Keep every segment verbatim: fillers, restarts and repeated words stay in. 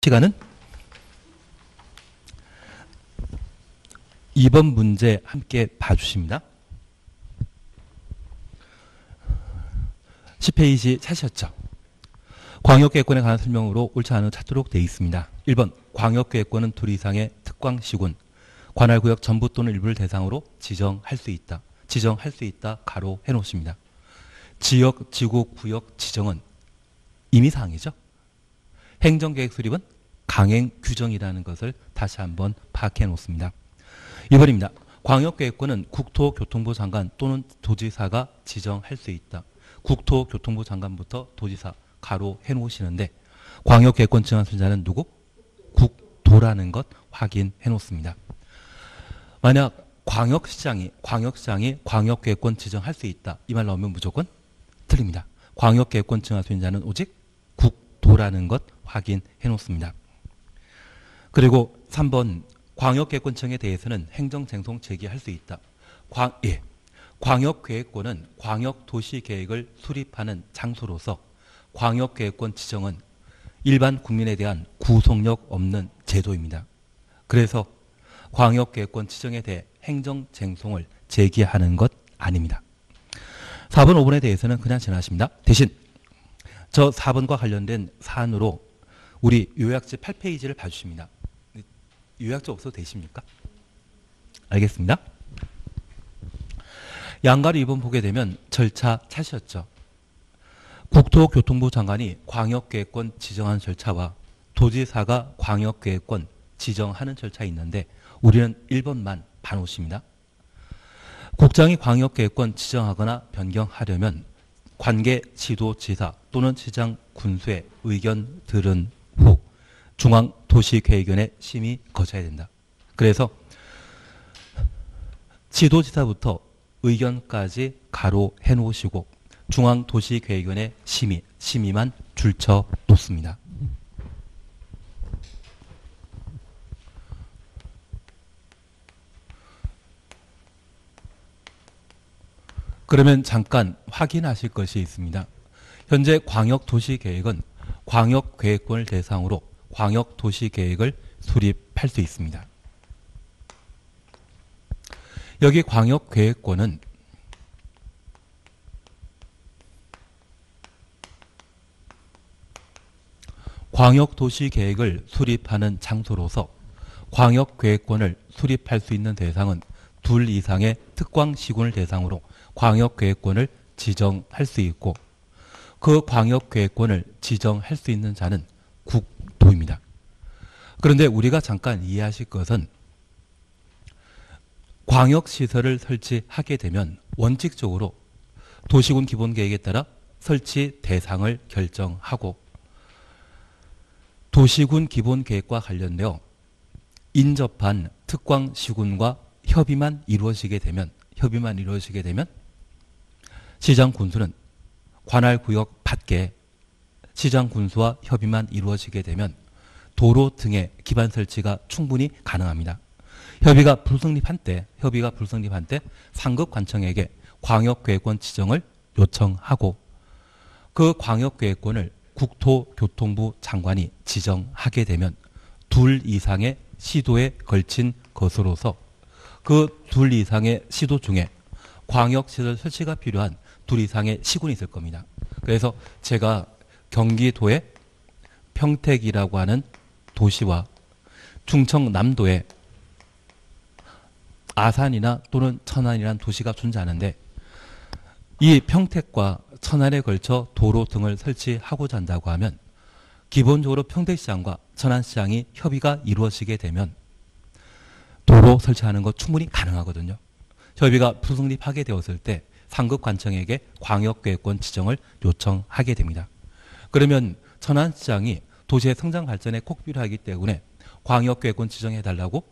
시간은 이 번 문제 함께 봐주십니다. 십 페이지 찾으셨죠? 광역계획권에 관한 설명으로 옳지 않은 찾도록 되어 있습니다. 일 번 광역계획권은 둘 이상의 특광시군, 관할구역 전부 또는 일부를 대상으로 지정할 수 있다. 지정할 수 있다. 가로 해놓습니다. 지역, 지구, 구역 지정은 임의사항이죠. 행정계획 수립은 강행 규정이라는 것을 다시 한번 파악해 놓습니다. 이 번입니다. 광역계획권은 국토교통부 장관 또는 도지사가 지정할 수 있다. 국토교통부 장관부터 도지사 가로 해놓으시는데 광역계획권 지정한 순자는 누구? 국토라는 것 확인해 놓습니다. 만약 광역시장이 광역시장이 광역계획권 지정할 수 있다. 이 말 나오면 무조건 틀립니다. 광역계획권 지정할 수 있는 자는 오직 국토라는 것 확인해 놓습니다. 그리고 삼 번 광역계획권 지정에 대해서는 행정쟁송 제기할 수 있다. 광, 예. 광역계획권은 광역도시계획을 수립하는 장소로서 광역계획권 지정은 일반 국민에 대한 구속력 없는 제도입니다. 그래서 광역계획권 지정에 대해 행정쟁송을 제기하는 것 아닙니다. 사 번, 오 번에 대해서는 그냥 지나십니다. 대신 저 사 번과 관련된 사안으로 우리 요약지 팔 페이지를 봐주십니다. 요약지 없어도 되십니까? 알겠습니다. 양가로 이 번 보게 되면 절차 찾으셨죠? 국토교통부 장관이 광역계획권 지정하는 절차와 도지사가 광역계획권 지정하는 절차가 있는데 우리는 일 번만 봐놓으십니다. 국장이 광역계획권 지정하거나 변경하려면 관계 지도지사 또는 시장 군수의 의견 들은 후 중앙도시계획위원회 심의 거쳐야 된다. 그래서 지도지사부터 의견까지 가로 해놓으시고 중앙도시계획위원회 심의, 심의만 줄쳐 놓습니다. 그러면 잠깐 확인하실 것이 있습니다. 현재 광역도시계획은 광역계획권을 대상으로 광역도시계획을 수립할 수 있습니다. 여기 광역계획권은 광역도시계획을 수립하는 장소로서 광역계획권을 수립할 수 있는 대상은 둘 이상의 특광시군을 대상으로 광역계획권을 지정할 수 있고 그 광역계획권을 지정할 수 있는 자는 국토입니다. 그런데 우리가 잠깐 이해하실 것은 광역시설을 설치하게 되면 원칙적으로 도시군 기본계획에 따라 설치 대상을 결정하고 도시군 기본계획과 관련되어 인접한 특광시군과 협의만 이루어지게 되면 협의만 이루어지게 되면 시장 군수는 관할구역 밖에 시장 군수와 협의만 이루어지게 되면 도로 등의 기반 설치가 충분히 가능합니다. 협의가 불성립한 때, 협의가 불성립한 때 상급 관청에게 광역계획권 지정을 요청하고 그 광역계획권을 국토교통부 장관이 지정하게 되면 둘 이상의 시도에 걸친 것으로서 그 둘 이상의 시도 중에 광역시설 설치가 필요한 둘 이상의 시군이 있을 겁니다. 그래서 제가 경기도의 평택이라고 하는 도시와 충청남도의 아산이나 또는 천안이라는 도시가 존재하는데 이 평택과 천안에 걸쳐 도로 등을 설치하고자 한다고 하면 기본적으로 평택시장과 천안시장이 협의가 이루어지게 되면 도로 설치하는 것 충분히 가능하거든요. 협의가 불성립하게 되었을 때 상급 관청에게 광역계획권 지정을 요청하게 됩니다. 그러면 천안시장이 도시의 성장 발전에 꼭 필요하기 때문에 광역계획권 지정해달라고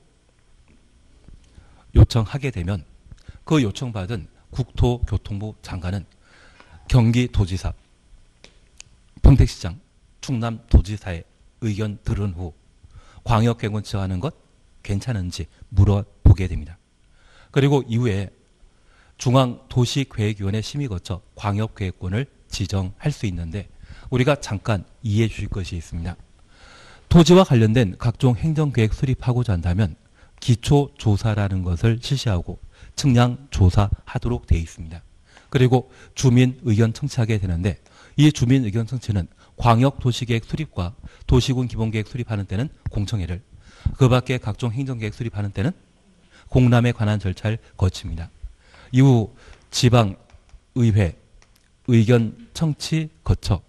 요청하게 되면 그 요청받은 국토교통부 장관은 경기도지사, 평택시장, 충남도지사의 의견 들은 후 광역계획권 지정하는 것 괜찮은지 물어보게 됩니다. 그리고 이후에 중앙도시계획위원회 심의 거쳐 광역계획권을 지정할 수 있는데 우리가 잠깐 이해해 주실 것이 있습니다. 토지와 관련된 각종 행정계획 수립하고자 한다면 기초조사라는 것을 실시하고 측량조사하도록 되어 있습니다. 그리고 주민 의견 청취하게 되는데 이 주민 의견 청취는 광역도시계획 수립과 도시군 기본계획 수립하는 때는 공청회를, 그 밖에 각종 행정계획 수립하는 때는 공람에 관한 절차를 거칩니다. 이후 지방의회 의견 청취 거쳐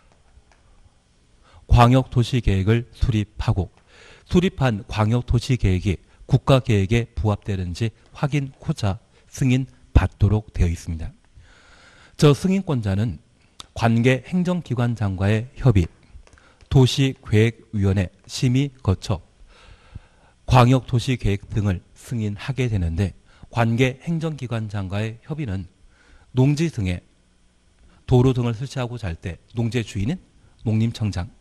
광역도시계획을 수립하고 수립한 광역도시계획이 국가계획에 부합되는지 확인 후자 승인 받도록 되어 있습니다. 저 승인권자는 관계 행정기관장과의 협의, 도시계획위원회 심의 거쳐 광역도시계획 등을 승인하게 되는데 관계 행정기관장과의 협의는 농지 등의 도로 등을 설치하고자 할 때 농지의 주인은 농림청장,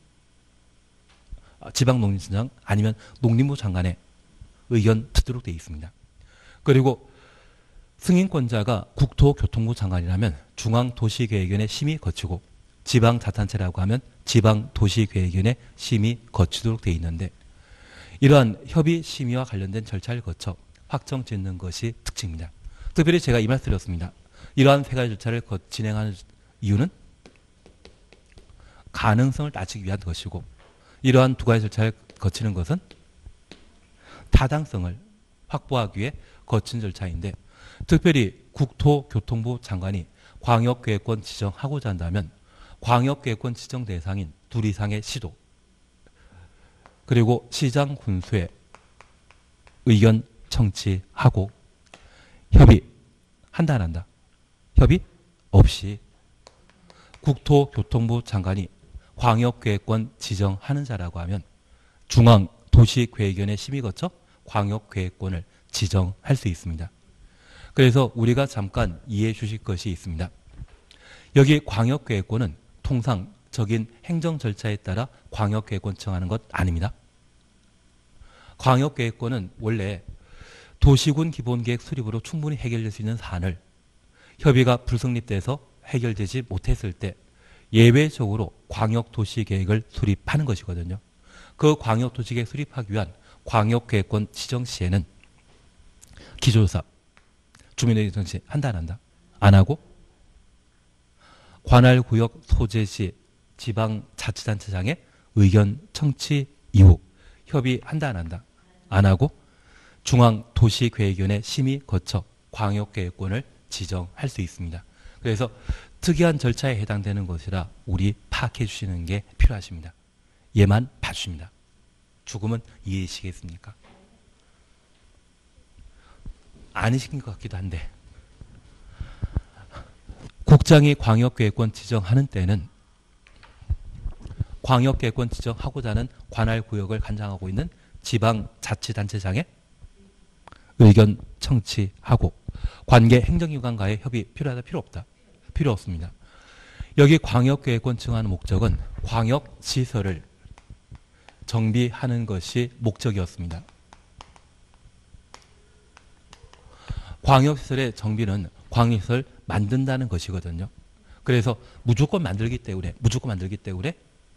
지방농림청장 아니면 농림부 장관의 의견 듣도록 되어 있습니다. 그리고 승인권자가 국토교통부 장관이라면 중앙도시계획위원회 심의 거치고 지방자치단체라고 하면 지방도시계획위원회 심의 거치도록 되어 있는데 이러한 협의 심의와 관련된 절차를 거쳐 확정 짓는 것이 특징입니다. 특별히 제가 이 말씀 드렸습니다. 이러한 세 가지 절차를 진행하는 이유는 가능성을 낮추기 위한 것이고 이러한 두 가지 절차를 거치는 것은 타당성을 확보하기 위해 거친 절차인데 특별히 국토교통부 장관이 광역계획권 지정하고자 한다면 광역계획권 지정 대상인 둘 이상의 시도 그리고 시장 군수의 의견 청취하고 협의 한다 안 한다? 협의 없이 국토교통부 장관이 광역계획권 지정하는 자라고 하면 중앙도시계획위원회 심의 거쳐 광역계획권을 지정할 수 있습니다. 그래서 우리가 잠깐 이해해 주실 것이 있습니다. 여기 광역계획권은 통상적인 행정 절차에 따라 광역계획권 지정하는 것 아닙니다. 광역계획권은 원래 도시군 기본계획 수립으로 충분히 해결될 수 있는 사안을 협의가 불성립돼서 해결되지 못했을 때 예외적으로 광역도시계획을 수립하는 것이거든요. 그 광역도시계획 수립하기 위한 광역계획권 지정 시에는 기초조사, 주민의견 청취 한다 안 한다? 안 하고 관할구역 소재시 지방자치단체장의 의견 청취 이후 협의한다 안 한다? 안 하고 중앙도시계획위원회 심의 거쳐 광역계획권을 지정할 수 있습니다. 그래서 특이한 절차에 해당되는 것이라 우리 파악해 주시는 게 필요하십니다. 얘만 봐주십니다. 죽으면 이해하시겠습니까? 아니신 것 같기도 한데 국장이 광역계획권 지정하는 때는 광역계획권 지정하고자 하는 관할구역을 관장하고 있는 지방자치단체장의 의견 청취하고 관계 행정기관과의 협의 필요하다 필요 없다? 필요 없습니다. 여기 광역계획권 지정하는 목적은 광역시설을 정비하는 것이 목적이었습니다. 광역시설의 정비는 광역시설 만든다는 것이거든요. 그래서 무조건 만들기 때문에 무조건 만들기 때문에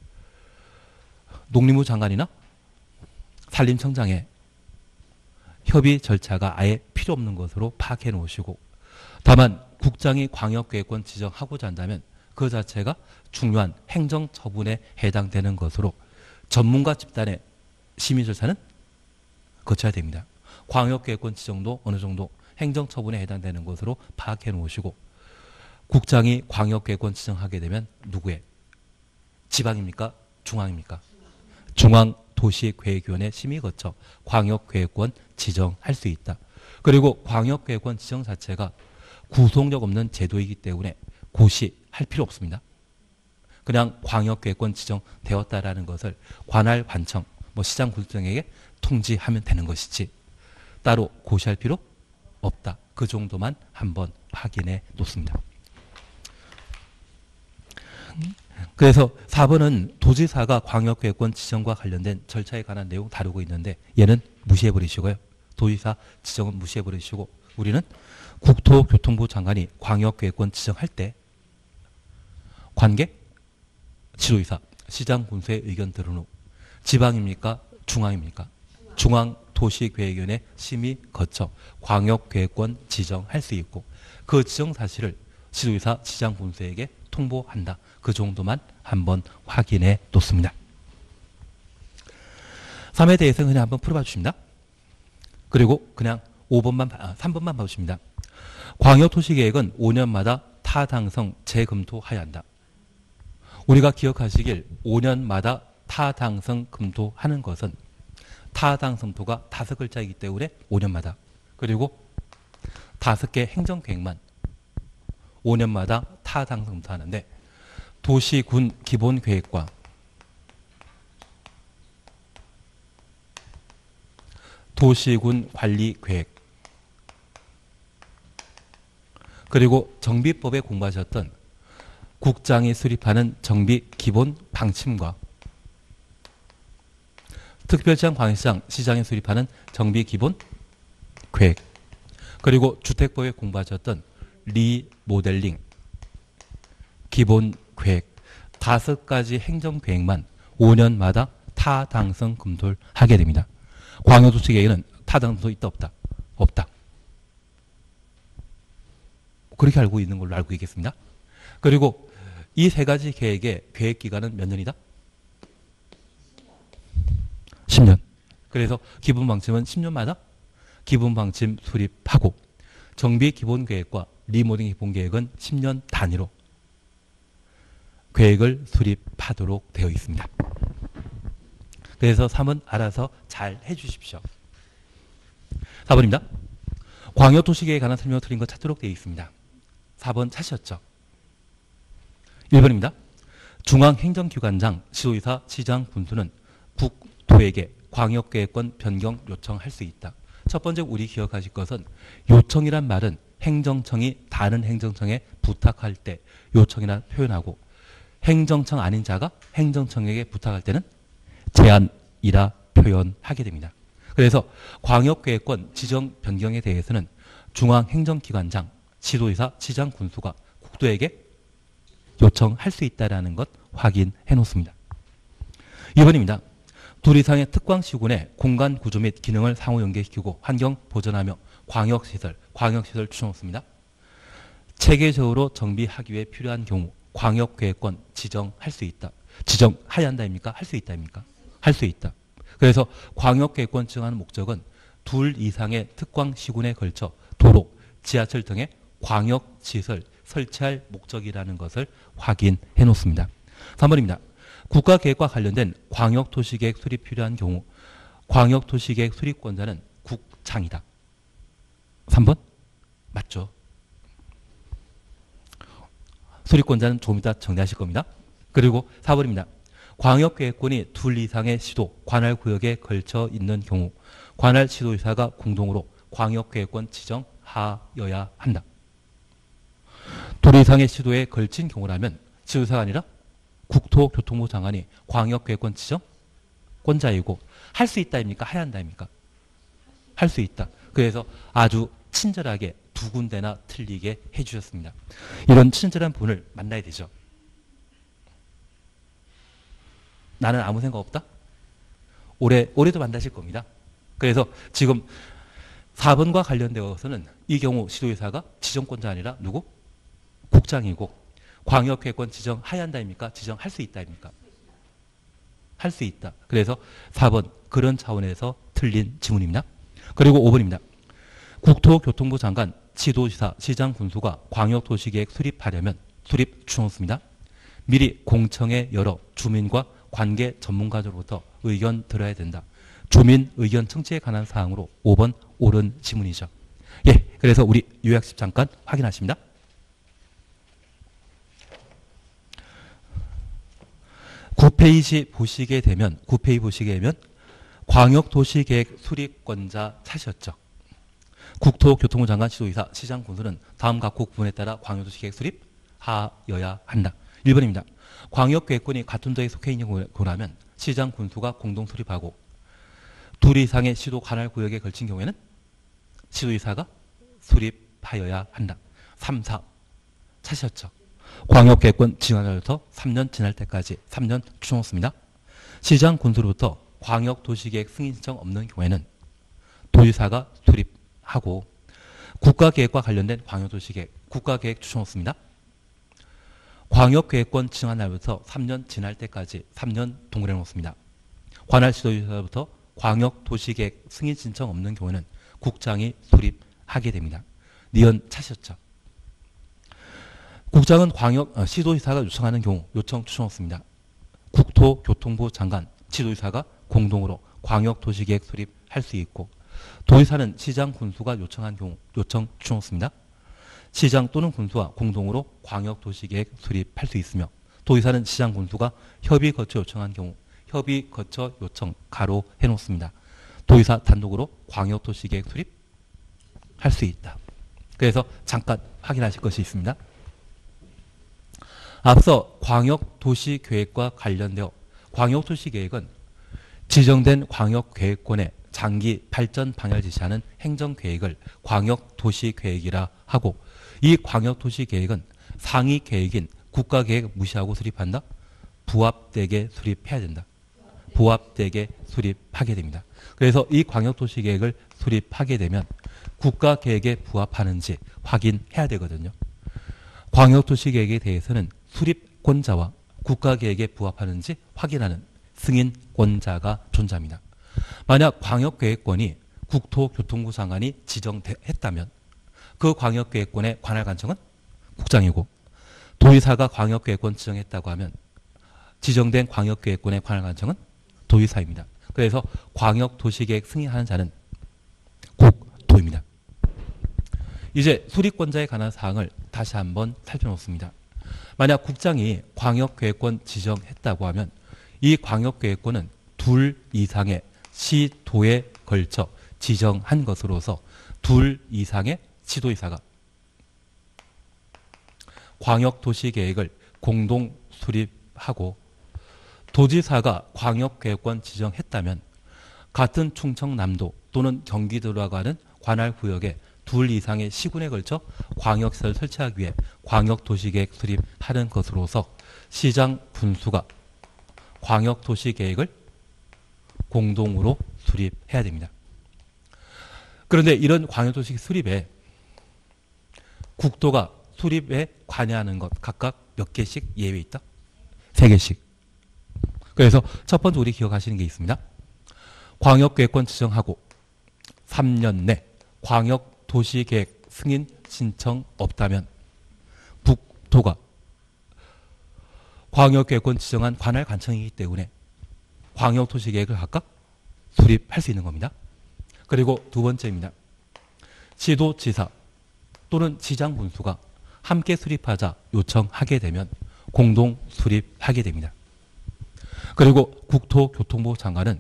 농림부 장관이나 산림청장의 협의 절차가 아예 필요 없는 것으로 파악해 놓으시고 다만 국장이 광역계획권 지정하고자 한다면 그 자체가 중요한 행정처분에 해당되는 것으로 전문가 집단의 심의 절차는 거쳐야 됩니다. 광역계획권 지정도 어느 정도 행정처분에 해당되는 것으로 파악해 놓으시고 국장이 광역계획권 지정하게 되면 누구의? 지방입니까? 중앙입니까? 중앙도시계획위원회 심의 거쳐 광역계획권 지정할 수 있다. 그리고 광역계획권 지정 자체가 구속력 없는 제도이기 때문에 고시할 필요 없습니다. 그냥 광역계획권 지정되었다라는 것을 관할 관청, 뭐 시장 군수청에게 통지하면 되는 것이지 따로 고시할 필요 없다. 그 정도만 한번 확인해 놓습니다. 그래서 사 번은 도지사가 광역계획권 지정과 관련된 절차에 관한 내용 다루고 있는데 얘는 무시해 버리시고요. 도지사 지정은 무시해 버리시고 우리는 국토교통부 장관이 광역계획권 지정할 때 관계 지도이사, 시장 군수의 의견 들은 후 지방입니까? 중앙입니까? 중앙도시계획위원회 심의 거쳐 광역계획권 지정할 수 있고 그 지정 사실을 시도의사 시장 군수에게 통보한다. 그 정도만 한번 확인해 놓습니다. 삼에 대해서는 그냥 한번 풀어봐 주십니다. 그리고 그냥 오 번만, 아, 삼 번만 봐주십니다. 광역도시계획은 오 년마다 타당성 재검토하여야 한다. 우리가 기억하시길 오 년마다 타당성 검토하는 것은 타당성토가 다섯 글자이기 때문에 오 년마다 그리고 다섯 개 행정계획만 오 년마다 타당성 검토하는데 도시군 기본계획과 도시군 관리계획 그리고 정비법에 공부하셨던 국장이 수립하는 정비 기본 방침과 특별시장, 광역시장, 시장이 수립하는 정비 기본 계획 그리고 주택법에 공부하셨던 리모델링 기본 계획 다섯 가지 행정계획만 오 년마다 타당성 검토를 하게 됩니다. 광역도시계획에는 타당성도 있다 없다? 없다. 그렇게 알고 있는 걸로 알고 있겠습니다. 그리고 이 세 가지 계획의 계획기간은 몇 년이다? 십 년. 그래서 기본방침은 십 년마다 기본방침 수립하고 정비 기본계획과 리모델링 기본계획은 십 년 단위로 계획을 수립하도록 되어 있습니다. 그래서 삼은 알아서 잘 해주십시오. 사 번입니다. 광역도시계획에 관한 설명을 드린 거 찾도록 되어 있습니다. 사 번 찾으셨죠? 일 번입니다. 중앙행정기관장, 시도의사, 시장, 군수는 국토에게 광역계획권 변경 요청할 수 있다. 첫 번째 우리 기억하실 것은 요청이란 말은 행정청이 다른 행정청에 부탁할 때 요청이라 표현하고 행정청 아닌 자가 행정청에게 부탁할 때는 제안이라 표현하게 됩니다. 그래서 광역계획권 지정 변경에 대해서는 중앙행정기관장, 시도의사, 시장, 군수가 국토에게 요청할 수 있다는 것 확인해 놓습니다. 이 번입니다. 둘 이상의 특광시군의 공간 구조 및 기능을 상호 연계시키고 환경 보전하며 광역시설, 광역시설 추천했습니다. 체계적으로 정비하기 위해 필요한 경우 광역계획권 지정할 수 있다. 지정하여야 한다입니까? 할 수 있다입니까? 할 수 있다. 그래서 광역계획권 지정하는 목적은 둘 이상의 특광시군에 걸쳐 도로, 지하철 등의 광역시설 설치할 목적이라는 것을 확인해 놓습니다. 삼 번입니다. 국가계획과 관련된 광역도시계획 수립 필요한 경우 광역도시계획 수립권자는 국장이다. 삼 번? 맞죠? 수립권자는 좀 이따 정리하실 겁니다. 그리고 사 번입니다. 광역계획권이 둘 이상의 시도, 관할구역에 걸쳐 있는 경우 관할 시도의사가 공동으로 광역계획권 지정하여야 한다. 둘 이상의 시도에 걸친 경우라면 시도의사가 아니라 국토교통부 장관이 광역계획권 지정권자이고 할 수 있다입니까? 해야 한다입니까? 할 수 있다. 그래서 아주 친절하게 두 군데나 틀리게 해주셨습니다. 이런 친절한 분을 만나야 되죠. 나는 아무 생각 없다? 올해, 올해도 만나실 겁니다. 그래서 지금 사 번과 관련되어서는 이 경우 시도의사가 지정권자 아니라 누구? 국장이고 광역계획권 지정해야 한다입니까? 지정할 수 있다입니까? 할 수 있다. 그래서 사 번 그런 차원에서 틀린 지문입니다. 그리고 오 번입니다. 국토교통부 장관, 시도지사, 시장, 군수가 광역도시계획 수립하려면 수립 추천습니다. 미리 공청회 열어 주민과 관계 전문가들로부터 의견 들어야 된다. 주민 의견 청취에 관한 사항으로 오 번 옳은 지문이죠. 예, 그래서 우리 요약집 잠깐 확인하십니다. 구 페이지 보시게 되면 구 페이지 보시게 되면 광역도시계획 수립권자 찾으셨죠. 국토교통부 장관, 시도의사, 시장, 군수는 다음 각국 부분에 따라 광역도시계획 수립하여야 한다. 일 번입니다. 광역계획권이 같은 도에 속해 있는 경우라면 시장, 군수가 공동 수립하고 둘 이상의 시도 관할구역에 걸친 경우에는 시도의사가 수립하여야 한다. 삼, 사 찾으셨죠. 광역계획권 지정하여서 삼 년 지날 때까지 삼 년 추천했습니다. 시장 군수로부터 광역도시계획 승인 신청 없는 경우에는 도지사가 수립하고 국가계획과 관련된 광역도시계획, 국가계획 추천호습니다. 광역계획권 지정한 날부터 삼 년 지날 때까지 삼 년 동그래 놓습니다. 관할 지도지사로부터 광역도시계획 승인 신청 없는 경우에는 국장이 수립하게 됩니다. 니은 차셨죠. 국장은 광역 어, 시도지사가 요청하는 경우 요청 추천호습니다. 국토교통부 장관, 지도지사가 공동으로 광역도시계획 수립할 수 있고 도지사는 시장 군수가 요청한 경우 요청 추천호습니다. 시장 또는 군수와 공동으로 광역도시계획 수립할 수 있으며 도지사는 시장 군수가 협의 거쳐 요청한 경우 협의 거쳐 요청 가로 해놓습니다. 도지사 단독으로 광역도시계획 수립할 수 있다. 그래서 잠깐 확인하실 것이 있습니다. 앞서 광역도시계획과 관련되어 광역도시계획은 지정된 광역계획권의 장기 발전 방향을 지시하는 행정계획을 광역도시계획이라 하고 이 광역도시계획은 상위 계획인 국가계획 무시하고 수립한다? 부합되게 수립해야 된다. 부합되게 수립하게 됩니다. 그래서 이 광역도시계획을 수립하게 되면 국가계획에 부합하는지 확인해야 되거든요. 광역도시계획에 대해서는 수립권자와 국가계획에 부합하는지 확인하는 승인권자가 존재합니다. 만약 광역계획권이 국토교통부 장관이 지정했다면 그 광역계획권의 관할관청은 국장이고 도지사가 광역계획권 지정했다고 하면 지정된 광역계획권의 관할관청은 도지사입니다. 그래서 광역도시계획 승인하는 자는 국토입니다. 이제 수립권자에 관한 사항을 다시 한번 살펴놓습니다. 만약 국장이 광역계획권 지정했다고 하면 이 광역계획권은 둘 이상의 시도에 걸쳐 지정한 것으로서 둘 이상의 시도지사가 광역도시계획을 공동 수립하고 도지사가 광역계획권 지정했다면 같은 충청남도 또는 경기도라고 하는 관할구역에 둘 이상의 시군에 걸쳐 광역시설을 설치하기 위해 광역도시계획 수립하는 것으로서 시장 군수가 광역도시계획을 공동으로 수립해야 됩니다. 그런데 이런 광역도시 수립에 국토가 수립에 관여하는 것 각각 몇 개씩 예외 있다? 세 개씩. 그래서 첫 번째 우리 기억하시는 게 있습니다. 광역계획권 지정하고 삼 년 내 광역도시계획 승인 신청 없다면 국토가 광역계획권 지정한 관할관청이기 때문에 광역도시계획을 각각 수립할 수 있는 겁니다. 그리고 두 번째입니다. 시도지사 또는 시장군수가 함께 수립하자 요청하게 되면 공동 수립하게 됩니다. 그리고 국토교통부 장관은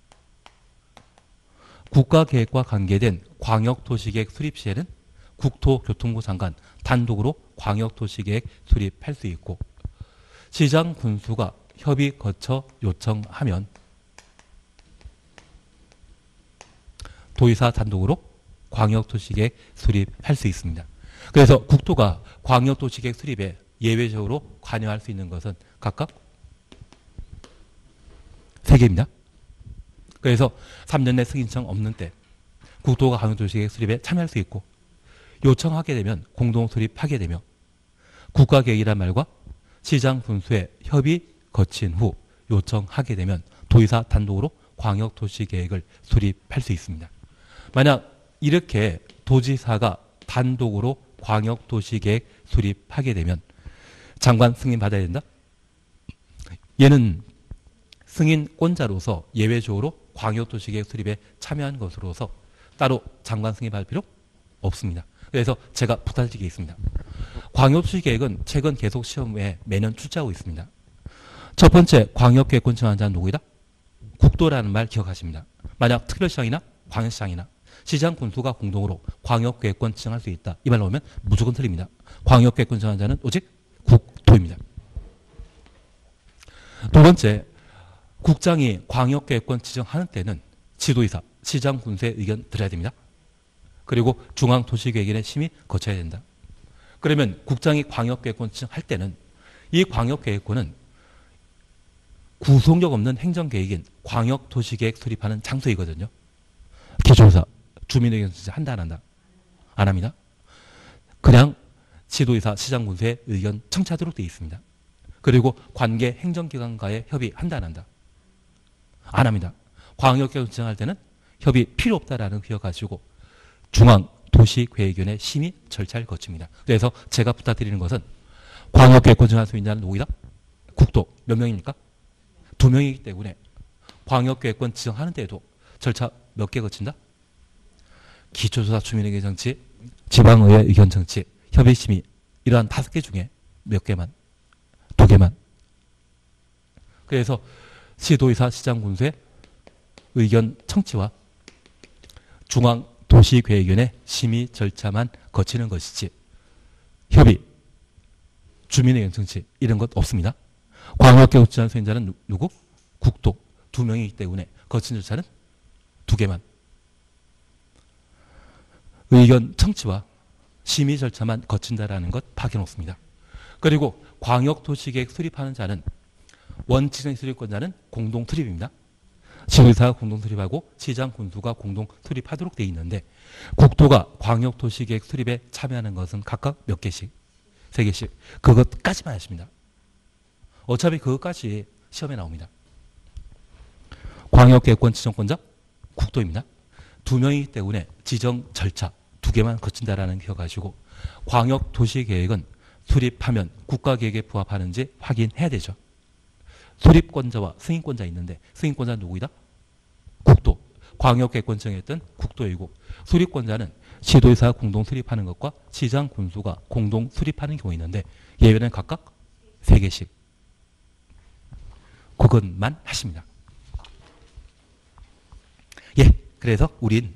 국가계획과 관계된 광역도시계획 수립 시에는 국토교통부 장관 단독으로 광역도시계획 수립할 수 있고 시장 군수가 협의 거쳐 요청하면 도지사 단독으로 광역도시계획 수립할 수 있습니다. 그래서 국토가 광역도시계획 수립에 예외적으로 관여할 수 있는 것은 각각 세 개입니다. 그래서 삼 년 내 승인 신청 없는 때 국토가 광역도시계획 수립에 참여할 수 있고 요청하게 되면 공동 수립하게 되며 국가계획이란 말과 시장 군수의 협의 거친 후 요청하게 되면 도지사 단독으로 광역도시계획을 수립할 수 있습니다. 만약 이렇게 도지사가 단독으로 광역도시계획 수립하게 되면 장관 승인 받아야 된다? 얘는 승인권자로서 예외적으로 광역도시계획 수립에 참여한 것으로서 따로 장관 승인 받을 필요 없습니다. 그래서 제가 부탁드리게 있습니다. 광역도시계획은 최근 계속 시험에 매년 출제하고 있습니다. 첫 번째 광역계획권 지정한 자는 누구이다? 국토라는 말 기억하십니다. 만약 특별시장이나 광역시장이나 시장 군수가 공동으로 광역계획권 지정할 수 있다. 이 말 나오면 무조건 틀립니다. 광역계획권 지정한 자는 오직 국토입니다. 두 번째, 국장이 광역계획권 지정하는 때는 지도이사, 시장 군수의 의견 들어야 됩니다. 그리고 중앙도시계획위원회 심의 거쳐야 된다. 그러면 국장이 광역계획권 지정할 때는 이 광역계획권은 구속력 없는 행정계획인 광역도시계획 수립하는 장소이거든요. 기초조사, 주민의견 청취 한다 안 한다? 안 합니다. 그냥 지도의사, 시장군수의 의견 청취하도록 되어 있습니다. 그리고 관계 행정기관과의 협의한다 안 한다? 안 합니다. 광역계획 지정할 때는 협의 필요 없다라는 기억 가지고 중앙도시계획위원회 심의 절차를 거칩니다. 그래서 제가 부탁드리는 것은 광역계획권 지정할 수 있는 누구이다? 국도. 몇 명입니까? 두 명이기 때문에 광역계획권 지정하는 데에도 절차 몇 개 거친다? 기초조사, 주민의견 정치, 지방의회 의견 정치, 협의심의 이러한 다섯 개 중에 몇 개만? 두 개만. 그래서 시도의사, 시장군수의 의견 청취와 중앙도시계획위원회 심의 절차만 거치는 것이지 협의, 주민의견 청취 이런 것 없습니다. 광역계획 지정 수행자는 누구? 국도 두 명이기 때문에 거친 절차는 두 개만. 의견 청취와 심의 절차만 거친다라는 것 박여놓습니다. 그리고 광역도시계획 수립하는 자는 원지정 수립권자는 공동 수립입니다. 지도의사가 공동 수립하고 시장 군수가 공동 수립하도록 되어 있는데 국토가 광역도시계획 수립에 참여하는 것은 각각 몇 개씩? 세 개씩. 그것까지만 하십니다. 어차피 그것까지 시험에 나옵니다. 광역계획권 지정권자 국토입니다. 두 명이기 때문에 지정 절차 두 개만 거친다라는 기억 가지고 광역도시계획은 수립하면 국가계획에 부합하는지 확인해야 되죠. 수립권자와 승인권자 있는데 승인권자 누구이다? 국도. 광역계획권 지정했던 국도이고 수립권자는 시도의사가 공동 수립하는 것과 시장 군수가 공동 수립하는 경우 있는데 예외는 각각 세 개씩. 그것만 하십니다. 예, 그래서 우린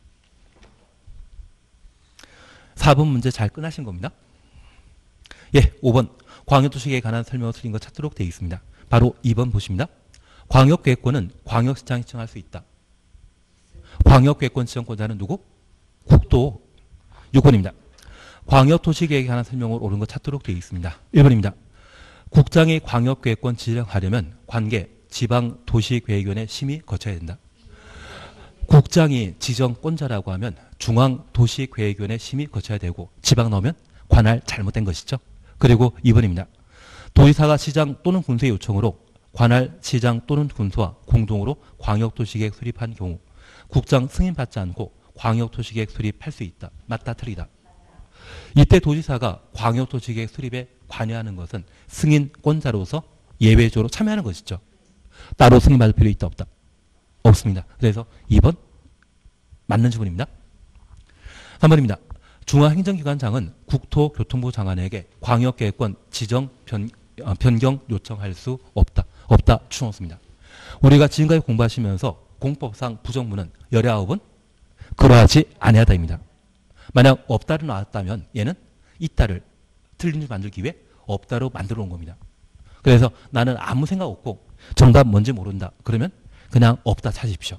사 번 문제 잘 끝나신 겁니다. 예, 오 번 광역도시계획에 관한 설명을 드린 것 찾도록 되어 있습니다. 바로 이 번 보십니다. 광역계획권은 광역시장이 지정할 수 있다. 광역계획권 지정권자는 누구? 국도. 육 번입니다. 광역도시계획에 관한 설명을 옳은 것 찾도록 되어 있습니다. 일 번입니다. 국장이 광역계획권 지정하려면 관계 지방도시계획위원회 심의 거쳐야 된다. 국장이 지정권자라고 하면 중앙도시계획위원회 심의 거쳐야 되고 지방 나오면 관할 잘못된 것이죠. 그리고 이 번입니다. 도지사가 시장 또는 군수의 요청으로 관할 시장 또는 군수와 공동으로 광역도시계획 수립한 경우 국장 승인받지 않고 광역도시계획 수립할 수 있다. 맞다 틀리다. 이때 도지사가 광역도시계획 수립에 관여하는 것은 승인권자로서 예외적으로 참여하는 것이죠. 따로 승인받을 필요 있다 없다? 없습니다. 그래서 이 번 맞는 지문입니다. 삼 번입니다. 중앙행정기관장은 국토교통부 장관에게 광역계획권 지정 변, 어, 변경 요청할 수 없다. 없다. 추정했습니다. 우리가 지금까지 공부하시면서 공법상 부정문은 열아홉 은 그러하지 아니하다입니다. 만약 없다로 나왔다면 얘는 있다를 틀린 줄 만들기 위해 없다로 만들어 온 겁니다. 그래서 나는 아무 생각 없고 정답 뭔지 모른다. 그러면 그냥 없다 찾으십시오.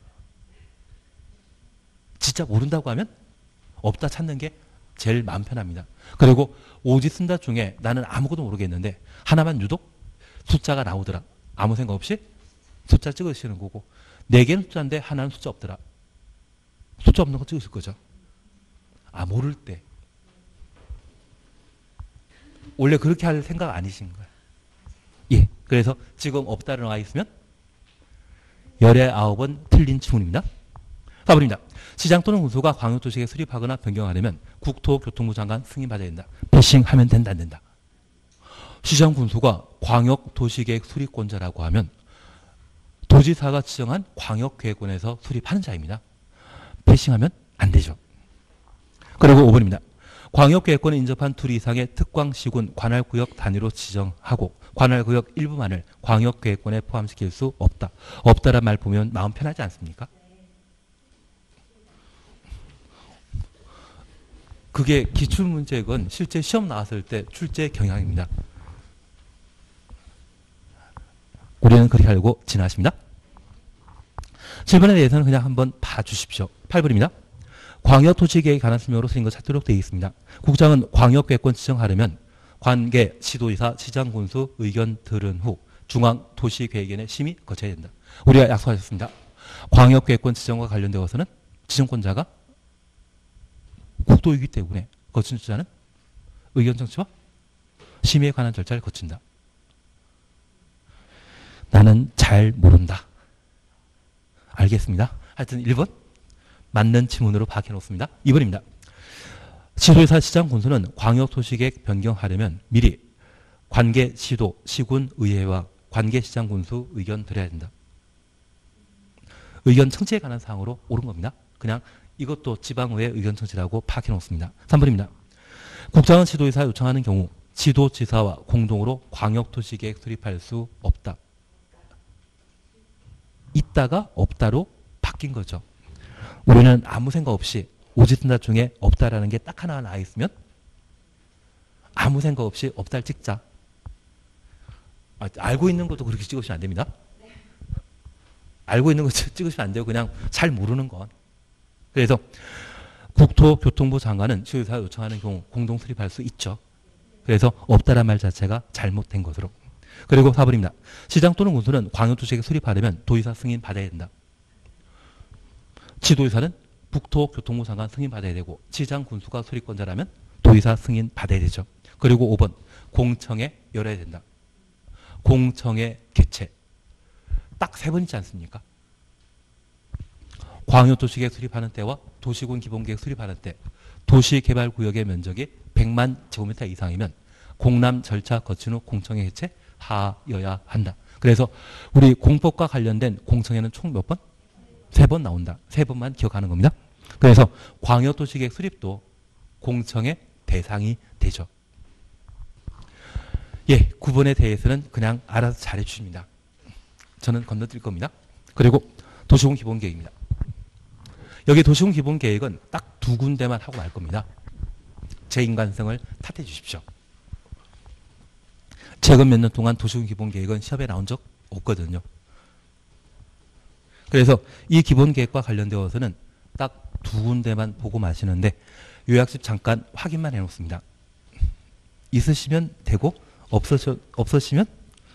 진짜 모른다고 하면 없다 찾는 게 제일 마음 편합니다. 그리고 오지 쓴다 중에 나는 아무것도 모르겠는데 하나만 유독 숫자가 나오더라. 아무 생각 없이 숫자 찍으시는 거고 네 개는 숫자인데 하나는 숫자 없더라. 숫자 없는 거 찍으실 거죠. 아 모를 때. 원래 그렇게 할 생각 아니신 거예요. 예. 그래서 지금 없다로 나와 있으면 열아홉 번 틀린 지문입니다. 사 번입니다. 시장 또는 군수가 광역도시계획 수립하거나 변경하려면 국토교통부 장관 승인받아야 된다. 패싱하면 된다 안 된다. 시장 군수가 광역도시계획 수립권자라고 하면 도지사가 지정한 광역계획원에서 수립하는 자입니다. 패싱하면 안 되죠. 그리고 오 번입니다. 광역계획권에 인접한 둘 이상의 특광시군 관할구역 단위로 지정하고 관할구역 일부만을 광역계획권에 포함시킬 수 없다. 없다란 말 보면 마음 편하지 않습니까? 그게 기출문제건 실제 시험 나왔을 때 출제 경향입니다. 우리는 그렇게 알고 지나십니다. 칠 번에 대해서는 그냥 한번 봐주십시오. 팔 번입니다. 광역도시계획에 관한 설명으로 쓰인 것 찾도록 되어 있습니다. 국장은 광역계획권 지정하려면 관계, 시도의사, 시장군수 의견 들은 후 중앙도시계획위원회 심의 거쳐야 된다. 우리가 약속하셨습니다. 광역계획권 지정과 관련되어서는 지정권자가 국토이기 때문에 거친 주자는 의견 청취와 심의에 관한 절차를 거친다. 나는 잘 모른다. 알겠습니다. 하여튼 일 번 맞는 지문으로 파악해 놓습니다. 이 번입니다. 지도의사 시장 군수는 광역도시계획 변경하려면 미리 관계 시도, 시군, 의회와 관계 시장 군수 의견 드려야 된다. 의견 청취에 관한 사항으로 옳은 겁니다. 그냥 이것도 지방의회 의견 청취라고 파악해 놓습니다. 삼 번입니다. 국장은 지도의사 요청하는 경우 지도지사와 공동으로 광역도시계획 수립할 수 없다. 있다가 없다로 바뀐 거죠. 우리는 아무 생각 없이 오지선다 중에 없다라는 게 딱 하나 나와 있으면 아무 생각 없이 없다를 찍자. 아, 알고 있는 것도 그렇게 찍으시면 안 됩니다. 알고 있는 거 찍으시면 안 돼요. 그냥 잘 모르는 건. 그래서 국토교통부 장관은 지도의사가 요청하는 경우 공동 수립할 수 있죠. 그래서 없다란 말 자체가 잘못된 것으로. 그리고 사 번입니다. 시장 또는 군수는 광역도시계획 수립하려면 도의사 승인 받아야 된다. 지도의사는 국토교통부 장관 승인 받아야 되고 시장 군수가 수립권자라면 도의사 승인 받아야 되죠. 그리고 오 번 공청회 열어야 된다. 공청회 개최. 딱 세 번 있지 않습니까? 광역도시계획 수립하는 때와 도시군 기본계획 수립하는 때 도시개발구역의 면적이 백만 제곱미터 이상이면 공람 절차 거친 후 공청회 개최 하여야 한다. 그래서 우리 공법과 관련된 공청회는 총 몇 번? 세 번 나온다. 세 번만 기억하는 겁니다. 그래서 광역도시계획 수립도 공청회 대상이 되죠. 예, 구 번에 대해서는 그냥 알아서 잘해 주십니다. 저는 건너뛸 겁니다. 그리고 도시군 기본계획입니다. 여기 도시군 기본계획은 딱 두 군데만 하고 말 겁니다. 제 인간성을 탓해 주십시오. 최근 몇 년 동안 도시군 기본계획은 시험에 나온 적 없거든요. 그래서 이 기본계획과 관련되어서는 딱 두 군데만 보고 마시는데 요약집 잠깐 확인만 해놓습니다. 있으시면 되고 없으시, 없으시면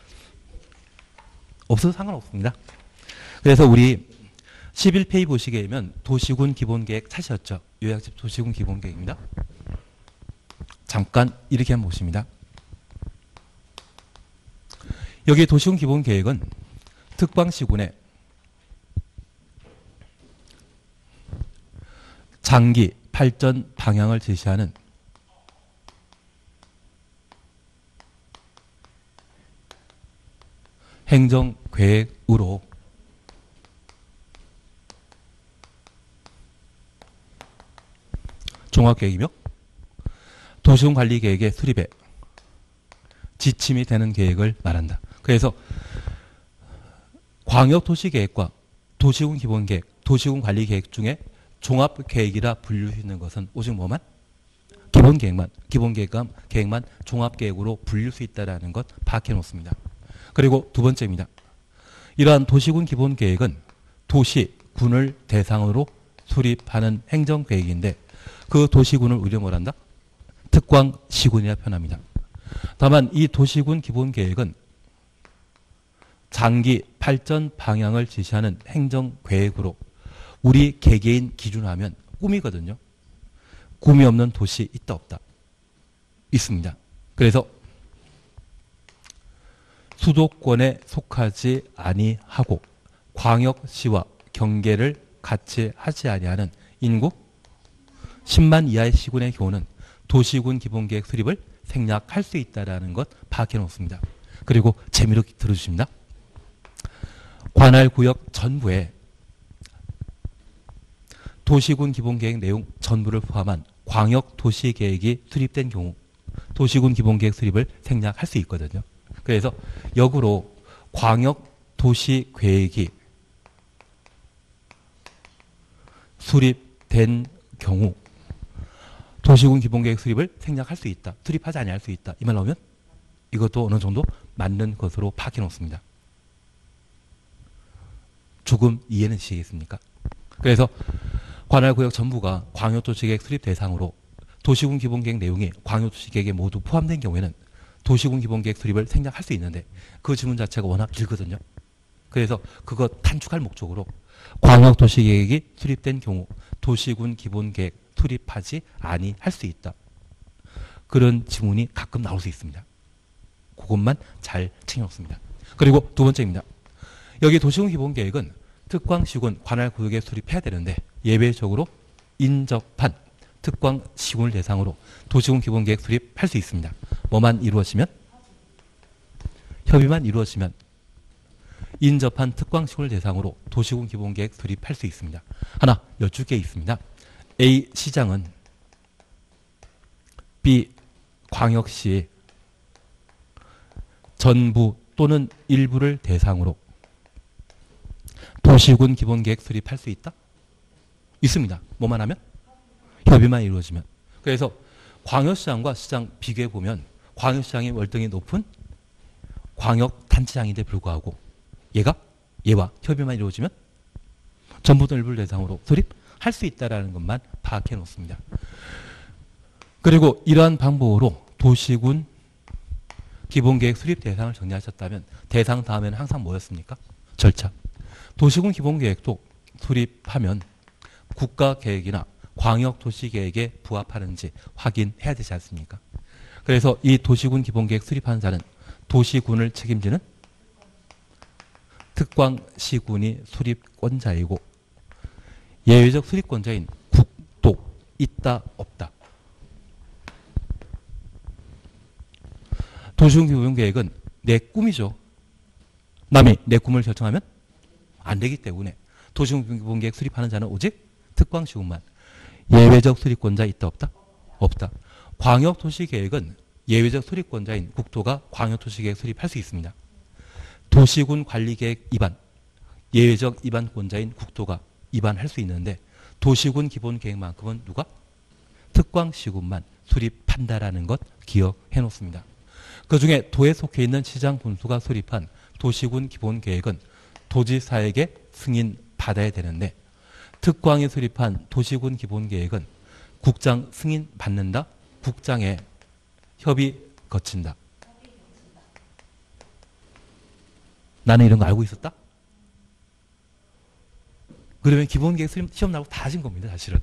없어도 상관없습니다. 그래서 우리 십일 페이지 보시게 되면 도시군 기본계획 찾으셨죠? 요약집 도시군 기본계획입니다. 잠깐 이렇게 한번 보십니다. 여기 도시군 기본계획은 특방시군의 장기 발전 방향을 제시하는 행정계획으로 종합계획이며 도시군 관리계획의 수립에 지침이 되는 계획을 말한다. 그래서 광역도시계획과 도시군 기본계획, 도시군 관리계획 중에 종합계획이라 불릴 수 있는 것은 오직 뭐만? 기본계획만, 기본계획만 계획만 종합계획으로 불릴 수 있다는 것 파악해 놓습니다. 그리고 두 번째입니다. 이러한 도시군 기본계획은 도시군을 대상으로 수립하는 행정계획인데 그 도시군을 우리가 뭐란다? 특광시군이라 표현합니다. 다만 이 도시군 기본계획은 장기 발전 방향을 제시하는 행정계획으로 우리 개개인 기준하면 꿈이거든요. 꿈이 없는 도시 있다 없다? 있습니다. 그래서 수도권에 속하지 아니하고 광역시와 경계를 같이 하지 아니하는 인구 십만 이하의 시군의 경우는 도시군 기본계획 수립을 생략할 수 있다는 것 파악해 놓습니다. 그리고 재미로 들어주십니다. 관할 구역 전부에 도시군 기본계획 내용 전부를 포함한 광역도시계획이 수립된 경우 도시군 기본계획 수립을 생략할 수 있거든요. 그래서 역으로 광역도시계획이 수립된 경우 도시군 기본계획 수립을 생략할 수 있다. 수립하지 아니할 수 있다. 이 말 나오면 이것도 어느 정도 맞는 것으로 파악해 놓습니다. 조금 이해는 되시겠습니까? 그래서 관할구역 전부가 광역도시계획 수립 대상으로 도시군 기본계획 내용이 광역도시계획에 모두 포함된 경우에는 도시군 기본계획 수립을 생략할 수 있는데 그 지문 자체가 워낙 길거든요. 그래서 그거 단축할 목적으로 광역도시계획이 수립된 경우 도시군 기본계획 수립하지 아니할 수 있다. 그런 지문이 가끔 나올 수 있습니다. 그것만 잘 챙겨놓습니다. 그리고 두 번째입니다. 여기 도시군 기본계획은 특광시군 관할구역에 수립해야 되는데 예외적으로 인접한 특광시군을 대상으로 도시군 기본계획 수립할 수 있습니다. 뭐만 이루어지면? 협의만 이루어지면 인접한 특광시군을 대상으로 도시군 기본계획 수립할 수 있습니다. 하나 여쭐 게 있습니다. A 시장은 B 광역시 전부 또는 일부를 대상으로 도시군 기본계획 수립할 수 있다? 있습니다. 뭐만 하면? 협의만 이루어지면. 그래서 광역시장과 시장 비교해 보면 광역시장의 월등히 높은 광역단체장인데 불구하고 얘가 얘와 협의만 이루어지면 전부 또는 일부를 대상으로 수립할 수 있다는 것만 파악해 놓습니다. 그리고 이러한 방법으로 도시군 기본계획 수립 대상을 정리하셨다면 대상 다음에는 항상 뭐였습니까? 절차. 도시군 기본계획도 수립하면 국가계획이나 광역도시계획에 부합하는지 확인해야 되지 않습니까? 그래서 이 도시군 기본계획 수립하는 자는 도시군을 책임지는 특광시군이 수립권자이고 예외적 수립권자인 국도 있다 없다. 도시군 기본계획은 내 꿈이죠. 남이 내 꿈을 결정하면 안 되기 때문에 도시군 기본계획 수립하는 자는 오직 특광시군만. 예외적 수립권자 있다 없다? 없다. 광역도시계획은 예외적 수립권자인 국토가 광역도시계획 수립할 수 있습니다. 도시군 관리계획 위반, 예외적 위반권자인 국토가 위반할 수 있는데 도시군 기본계획만큼은 누가? 특광시군만 수립한다라는 것 기억해 놓습니다. 그중에 도에 속해 있는 시장 군수가 수립한 도시군 기본계획은 도지사에게 승인받아야 되는데 특광이 수립한 도시군 기본계획은 국장 승인 받는다? 국장의 협의 거친다. 나는 이런 거 알고 있었다? 그러면 기본계획 수립 시험 나오고 다 하신 겁니다, 사실은.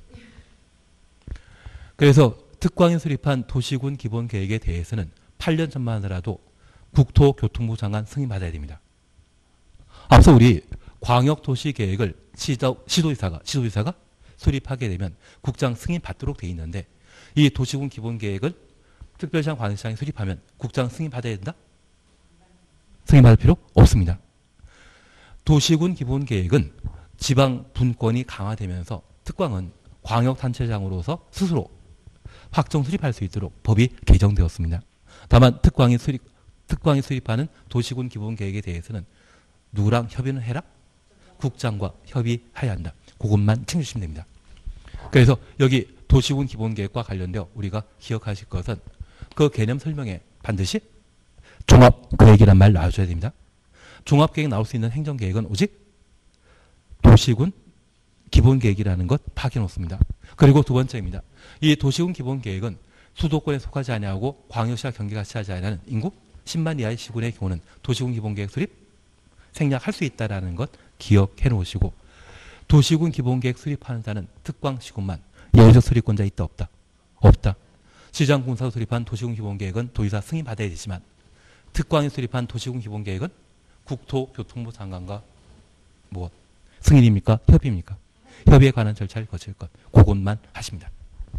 그래서 특광이 수립한 도시군 기본계획에 대해서는 팔 년 전만 하더라도 국토교통부 장관 승인받아야 됩니다. 앞서 우리 광역도시계획을 시도, 시도지사가, 시도지사가 수립하게 되면 국장 승인 받도록 되어 있는데 이 도시군 기본계획을 특별시장 관할시장이 수립하면 국장 승인 받아야 된다? 승인 받을 필요 없습니다. 도시군 기본계획은 지방 분권이 강화되면서 특광은 광역단체장으로서 스스로 확정 수립할 수 있도록 법이 개정되었습니다. 다만 특광이 수립, 특광이 수립하는 도시군 기본계획에 대해서는 누구랑 협의는 해라? 국장과 협의해야 한다. 그것만 챙겨주시면 됩니다. 그래서 여기 도시군 기본계획과 관련되어 우리가 기억하실 것은 그 개념 설명에 반드시 종합계획이란 말 나와줘야 됩니다. 종합계획 나올 수 있는 행정계획은 오직 도시군 기본계획이라는 것 파악해 놓습니다. 그리고 두 번째입니다. 이 도시군 기본계획은 수도권에 속하지 아니하고 광역시와 경기가 치하지 아니하는 인구 십만 이하의 시군의 경우는 도시군 기본계획 수립 생략할 수 있다는 것 기억해 놓으시고 도시군 기본계획 수립하는 자는 특광시군만 예외적 수립권자 있다 없다? 없다. 시장군사로 수립한 도시군 기본계획은 도지사 승인 받아야 되지만 특광이 수립한 도시군 기본계획은 국토교통부 장관과 뭐 승인입니까? 협의입니까? 협의에 관한 절차를 거칠 것. 그것만 하십니다.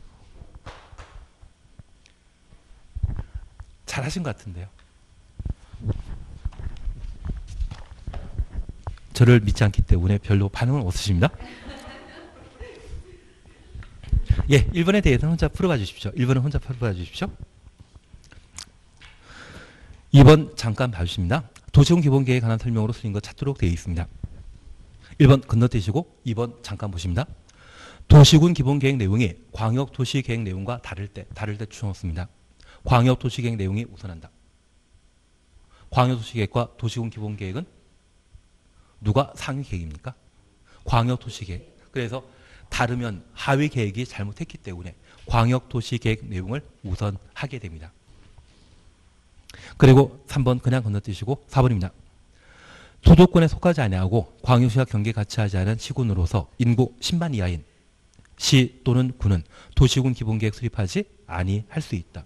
잘하신 것 같은데요. 저를 믿지 않기 때문에 별로 반응은 없으십니다. 예, 일 번에 대해서는 혼자 풀어봐 주십시오. 일 번은 혼자 풀어봐 주십시오. 이 번 잠깐 봐주십니다. 도시군 기본계획에 관한 설명으로 쓰인 것 찾도록 되어 있습니다. 일 번 건너뛰시고 이 번 잠깐 보십니다. 도시군 기본계획 내용이 광역도시계획 내용과 다를 때, 다를 때 추천했습니다. 광역도시계획 내용이 우선한다. 광역도시계획과 도시군 기본계획은 누가 상위 계획입니까? 광역도시계획. 그래서 다르면 하위 계획이 잘못했기 때문에 광역도시계획 내용을 우선하게 됩니다. 그리고 삼 번 그냥 건너뛰시고 사 번입니다. 수도권에 속하지 아니하고 광역시와 경계 같이 하지 않은 시군으로서 인구 십만 이하인 시 또는 구는 도시군 기본계획 수립하지 아니할 수 있다.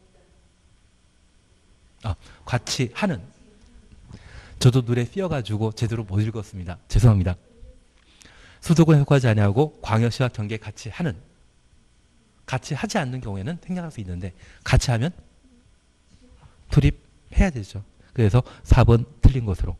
아, 같이 하는. 저도 눈에 띄어가지고 제대로 못 읽었습니다. 죄송합니다. 수도권에 속하지 아니하고 광역시와 경계 같이 하는. 같이 하지 않는 경우에는 생략할 수 있는데 같이 하면 수립해야 되죠. 그래서 사 번 틀린 것으로.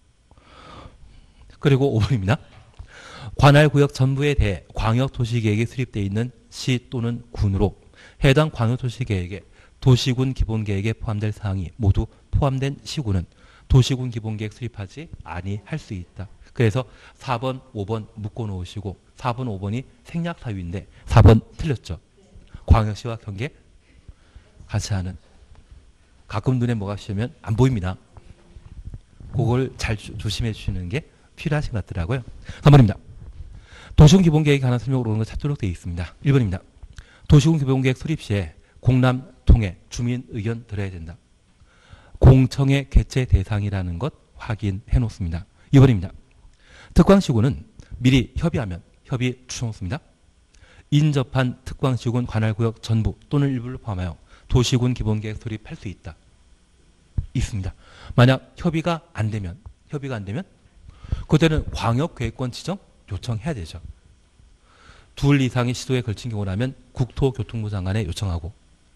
그리고 오 번입니다. 관할구역 전부에 대해 광역도시계획이 수립되어 있는 시 또는 군으로 해당 광역도시계획에 도시군 기본계획에 포함될 사항이 모두 포함된 시군은 도시군 기본계획 수립하지 아니할 수 있다. 그래서 사 번, 오 번 묶어 놓으시고 사 번, 오 번이 생략 사유인데 사 번 틀렸죠. 광역시와 경계 같이 하는. 가끔 눈에 뭐가 씌우면 안 보입니다. 그걸 잘 조, 조심해 주시는 게 필요하신 것 같더라고요. 삼 번입니다. 도시군 기본계획에 관한 설명으로 오는 것 찾도록 되어 있습니다. 일 번입니다. 도시군 기본계획 수립 시에 공람, 통해, 주민 의견 들어야 된다. 공청회 개최 대상이라는 것 확인해 놓습니다. 이 번입니다. 특광시군은 미리 협의하면 협의 추천습니다. 인접한 특광시군 관할구역 전부 또는 일부를 포함하여 도시군 기본계획 수립할 수 있다. 있습니다. 만약 협의가 안 되면 협의가 안 되면 그때는 광역계획권 지정 요청해야 되죠. 둘 이상의 시도에 걸친 경우라면 국토교통부 장관에 요청하고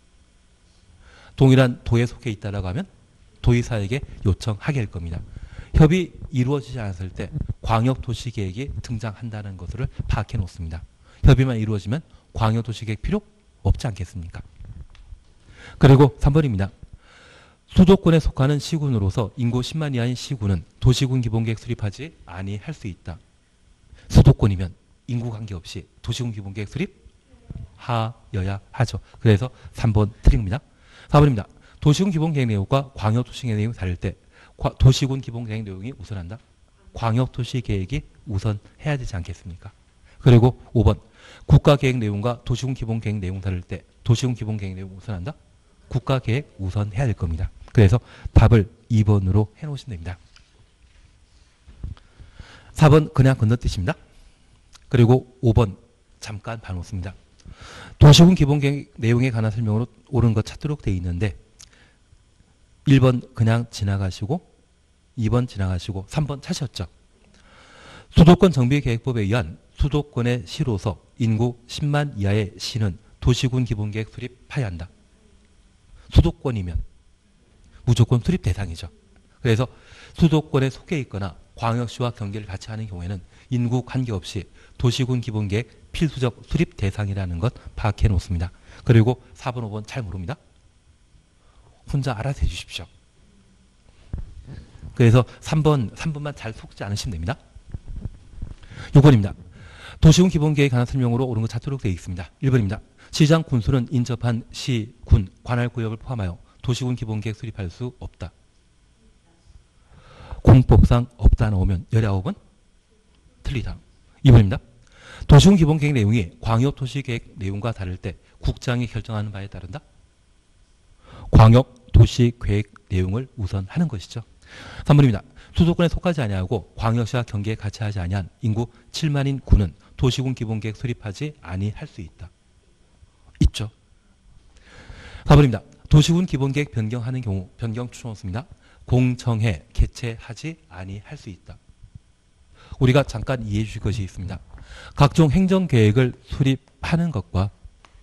동일한 도에 속해 있다라고 하면 도의사에게 요청하게 할 겁니다. 협의 이루어지지 않았을 때 광역도시계획이 등장한다는 것을 파악해 놓습니다. 협의만 이루어지면 광역도시계획 필요 없지 않겠습니까? 그리고 삼 번입니다. 수도권에 속하는 시군으로서 인구 십만 이하인 시군은 도시군 기본계획 수립하지 아니할 수 있다. 수도권이면 인구 관계없이 도시군 기본계획 수립하여야 하죠. 그래서 삼 번 틀립니다. 사 번입니다. 도시군 기본계획 내용과 광역도시계획 내용이 다를 때 도시군 기본계획 내용이 우선한다. 광역도시계획이 우선해야 되지 않겠습니까? 그리고 오 번. 국가계획 내용과 도시군 기본계획 내용 다를 때 도시군 기본계획 내용 우선한다. 국가계획 우선해야 될 겁니다. 그래서 답을 이 번으로 해놓으시면 됩니다. 사 번 그냥 건너뛰십니다. 그리고 오 번 잠깐 봐놓습니다. 도시군 기본계획 내용에 관한 설명으로 옳은 것 찾도록 되어 있는데 일 번 그냥 지나가시고 이 번 지나가시고 삼 번 찾으셨죠. 수도권 정비계획법에 의한 수도권의 시로서 인구 십만 이하의 시는 도시군 기본계획 수립해야 한다. 수도권이면 무조건 수립 대상이죠. 그래서 수도권에 속해 있거나 광역시와 경계를 같이 하는 경우에는 인구 관계없이 도시군 기본계획 필수적 수립 대상이라는 것 파악해 놓습니다. 그리고 사 번, 오 번 잘 모릅니다. 혼자 알아서 해주십시오. 그래서 삼 번, 삼 번만 잘 속지 않으시면 됩니다. 육 번입니다. 도시군 기본계획에 관한 설명으로 옳은 것 찾도록 되어 있습니다. 일 번입니다. 시장 군수는 인접한 시, 군, 관할구역을 포함하여 도시군 기본계획 수립할 수 없다. 공법상 없다 나오면 십구 번 틀리다. 이 번입니다. 도시군 기본계획 내용이 광역도시계획 내용과 다를 때 국장이 결정하는 바에 따른다. 광역도시계획 내용을 우선하는 것이죠. 삼 번입니다. 수도권에 속하지 아니하고 광역시와 경계에 같이 하지 아니한 인구 칠만인 군은 도시군 기본계획 수립하지 아니할 수 있다. 있죠. 사 번입니다. 도시군 기본계획 변경하는 경우 변경 추천없습니다. 공청회 개최하지 아니할 수 있다. 우리가 잠깐 이해해 주실 것이 있습니다. 각종 행정계획을 수립하는 것과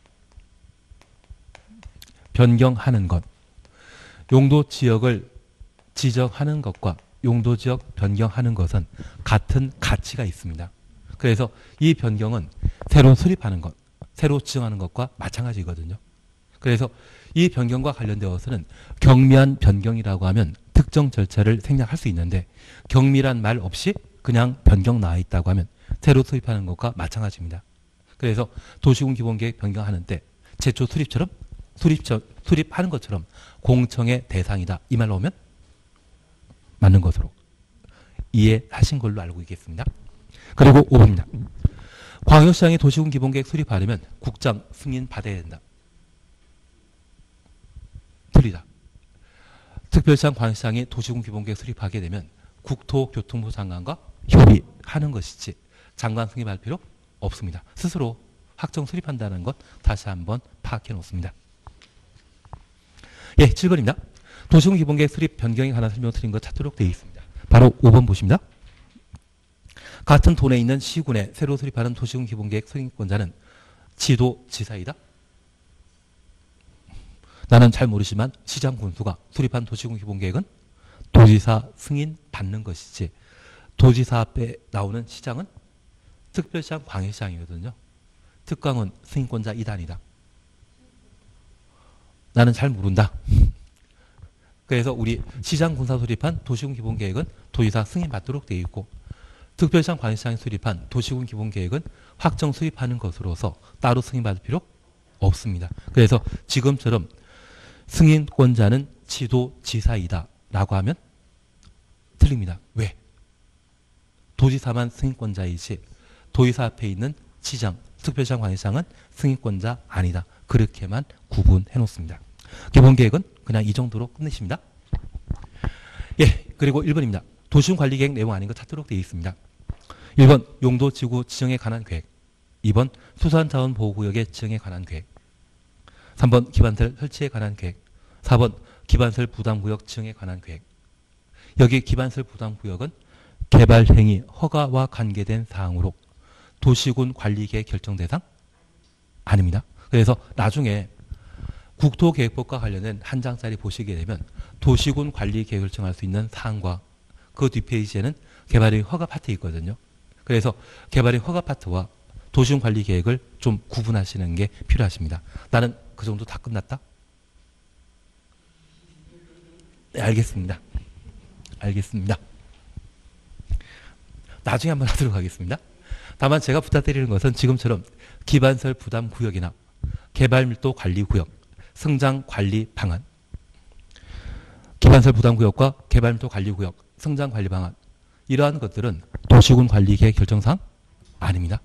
변경하는 것, 용도지역을 지정하는 것과 용도지역 변경하는 것은 같은 가치가 있습니다. 그래서 이 변경은 새로 수립하는 것, 새로 지정하는 것과 마찬가지거든요. 그래서 이 변경과 관련되어서는 경미한 변경이라고 하면 특정 절차를 생략할 수 있는데 경미란 말 없이 그냥 변경 나와 있다고 하면 새로 수립하는 것과 마찬가지입니다. 그래서 도시군 기본계획 변경하는 때 제초 수립처럼 수립, 수립하는 것처럼 공청의 대상이다. 이 말 나오면 맞는 것으로 이해하신 걸로 알고 있겠습니다. 그리고 오 번입니다. 광역시장의 도시군 기본계획 수립하려면 국장 승인 받아야 된다. 틀리다. 특별시장 광역시장이 도시군 기본계획 수립하게 되면 국토교통부 장관과 협의하는 것이지 장관 승인할 필요 없습니다. 스스로 확정 수립한다는 것 다시 한번 파악해 놓습니다. 예, 칠 번입니다. 도시군 기본계획 수립 변경에 관한 설명을 드린 것 찾도록 되어 있습니다. 바로 오 번 보십니다. 같은 도내에 있는 시군에 새로 수립하는 도시군 기본계획 승인권자는 지도지사이다. 나는 잘 모르지만 시장 군수가 수립한 도시군 기본계획은 도지사 승인 받는 것이지 도지사 앞에 나오는 시장은 특별시장 광역시장이거든요. 특광은 승인권자 이단이다. 나는 잘 모른다. 그래서 우리 시장 군사 수립한 도시군 기본계획은 도지사 승인 받도록 되어 있고 특별시장 광역시장이 수립한 도시군 기본계획은 확정 수립하는 것으로서 따로 승인받을 필요 없습니다. 그래서 지금처럼 승인권자는 지도지사이다 라고 하면 틀립니다. 왜? 도지사만 승인권자이지 도지사 앞에 있는 시장, 특별시장 광역시장은 승인권자 아니다. 그렇게만 구분해 놓습니다. 기본계획은 그냥 이 정도로 끝내십니다. 예, 그리고 일 번입니다. 도시군 관리계획 내용 아닌 것 찾도록 되어 있습니다. 일 번 용도지구 지정에 관한 계획, 이 번 수산자원보호구역의 지정에 관한 계획, 삼 번 기반시설 설치에 관한 계획, 사 번 기반시설 부담구역 지정에 관한 계획. 여기 기반시설 부담구역은 개발행위 허가와 관계된 사항으로 도시군 관리계획 결정 대상 아닙니다. 그래서 나중에 국토계획법과 관련된 한 장짜리 보시게 되면 도시군 관리계획을 정할 수 있는 사항과 그 뒷페이지에는 개발행위 허가 파트 있거든요. 그래서 개발행위 허가 파트와 도시군 관리계획을 좀 구분하시는 게 필요하십니다. 나는 그 정도 다 끝났다? 네, 알겠습니다. 알겠습니다. 나중에 한번 하도록 하겠습니다. 다만 제가 부탁드리는 것은 지금처럼 기반시설 부담구역이나 개발밀도 관리구역, 성장관리 방안, 기반시설 부담구역과 개발밀도 관리구역, 성장관리 방안 이러한 것들은 도시군 관리계획 결정사항 아닙니다.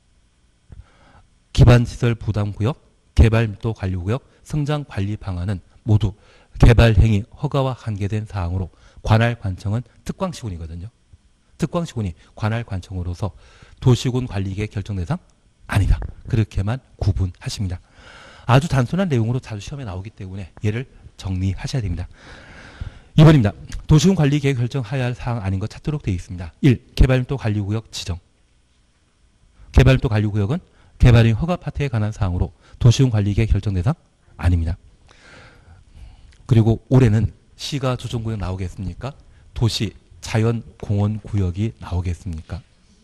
기반시설 부담구역, 개발밀도 관리구역, 성장관리 방안은 모두 개발행위 허가와 관계된 사항으로 관할 관청은 특광시군이거든요. 특광시군이 관할 관청으로서 도시군 관리계획 결정 대상 아니다. 그렇게만 구분하십니다. 아주 단순한 내용으로 자주 시험에 나오기 때문에 얘를 정리하셔야 됩니다. 이 번입니다. 도시군 관리계획 결정해야 할 사항 아닌 것 찾도록 되어 있습니다. 일. 개발밀도 관리구역 지정. 개발밀도 관리구역은 개발행위 허가 파트에 관한 사항으로 도시군 관리계획 결정 대상 아닙니다. 그리고 올해는 시가 조정구역 나오겠습니까? 도시 자연공원구역이 나오겠습니까?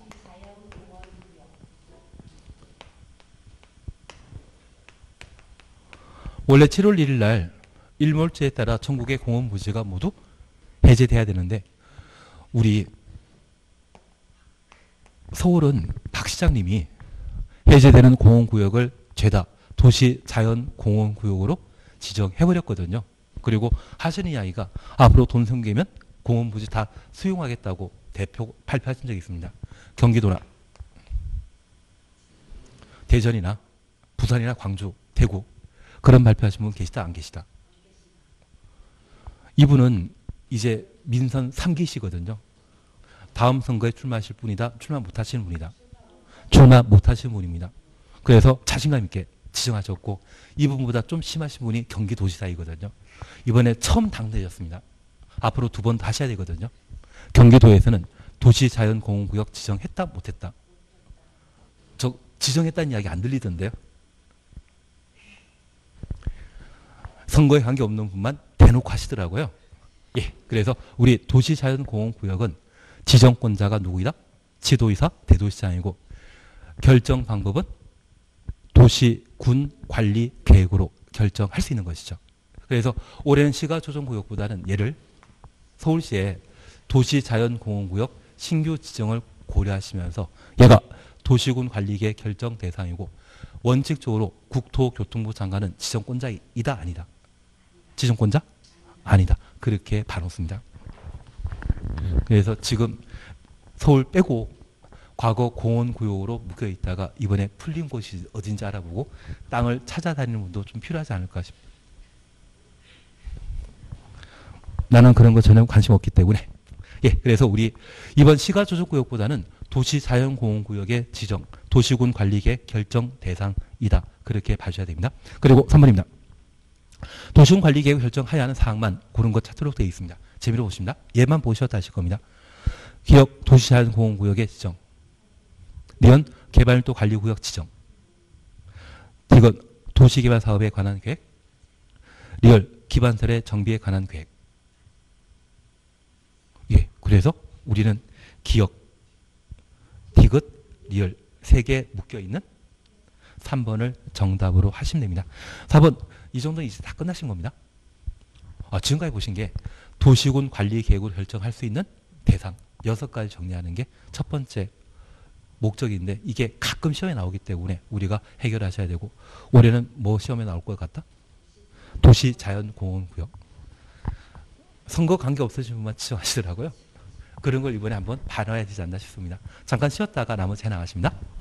원래 칠월 일일 날 일몰제에 따라 전국의 공원 부지가 모두 해제돼야 되는데 우리 서울은 박 시장님이 해제되는 공원구역을 죄다 도시자연공원구역으로 지정해버렸거든요. 그리고 하시는 이야기가 앞으로 돈 생기면 공원 부지 다 수용하겠다고 대표 발표하신 적이 있습니다. 경기도나 대전이나 부산이나 광주, 대구 그런 발표하신 분 계시다 안 계시다? 이분은 이제 민선 삼 기시거든요. 다음 선거에 출마하실 분이다. 출마 못하시는 분이다. 출마 못하시는 분입니다. 그래서 자신감 있게 지정하셨고 이분보다 좀 심하신 분이 경기도지사이거든요. 이번에 처음 당선되셨습니다. 앞으로 두 번 다시 해야 되거든요. 경기도에서는 도시자연공원구역 지정했다 못했다? 저 지정했다는 이야기 안 들리던데요. 선거에 관계없는 분만 대놓고 하시더라고요. 예, 그래서 우리 도시자연공원구역은 지정권자가 누구이다? 지도의사, 대도시장이고 결정 방법은 도시군 관리 계획으로 결정할 수 있는 것이죠. 그래서 올해는 시가조정구역보다는 얘를 서울시에 도시자연공원구역 신규 지정을 고려하시면서 얘가 도시군 관리계획 결정 대상이고 원칙적으로 국토교통부 장관은 지정권자이다 아니다? 지정권자? 아니다. 그렇게 봐놓습니다. 그래서 지금 서울 빼고 과거 공원구역으로 묶여있다가 이번에 풀린 곳이 어딘지 알아보고 땅을 찾아다니는 분도 좀 필요하지 않을까 싶습니다. 나는 그런 거 전혀 관심 없기 때문에. 예, 그래서 우리 이번 시가조정구역보다는 도시자연공원구역의 지정, 도시군 관리계획 결정 대상이다. 그렇게 봐주셔야 됩니다. 그리고 삼 번입니다. 도시군 관리계획 결정하여야 하는 사항만 고른 것 찾도록 되어 있습니다. 재미로 보십니다. 얘만 보셨다 하실 겁니다. 기역 도시자연공원구역의 지정, 리언 개발도 관리구역 지정, 디건 도시개발 사업에 관한 계획, 리얼 기반설의 정비에 관한 계획. 예, 그래서 우리는 기역, 디귿, 리얼 세 개 묶여 있는 삼 번을 정답으로 하시면 됩니다. 사 번 이 정도는 이제 다 끝나신 겁니다. 아, 지금까지 보신 게 도시군 관리 계획으로 결정할 수 있는 대상 여섯 가지 정리하는 게 첫 번째 목적인데 이게 가끔 시험에 나오기 때문에 우리가 해결하셔야 되고 올해는 뭐 시험에 나올 것 같다? 도시자연공원구역. 선거 관계없으신 분만 지정하시더라고요. 그런 걸 이번에 한번 봐놔야 되지 않나 싶습니다. 잠깐 쉬었다가 나머지 해나가십니다.